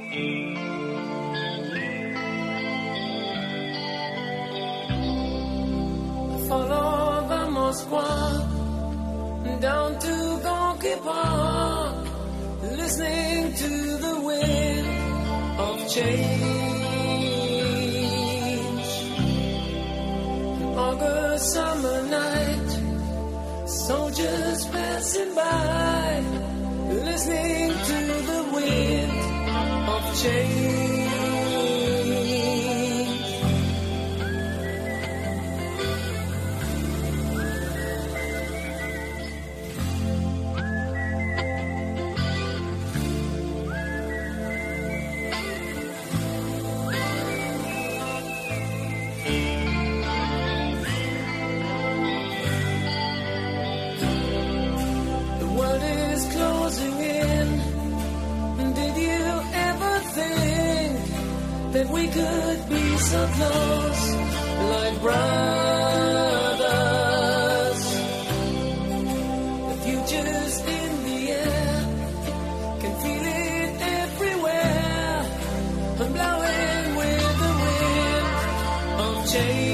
Follow the Moskva down to Gonky Park, listening to the wind of change. August summer night, soldiers passing by, listening to the wind of change. That we could be so close, like brothers. The future's in the air, can feel it everywhere. I'm blowing with the wind of change.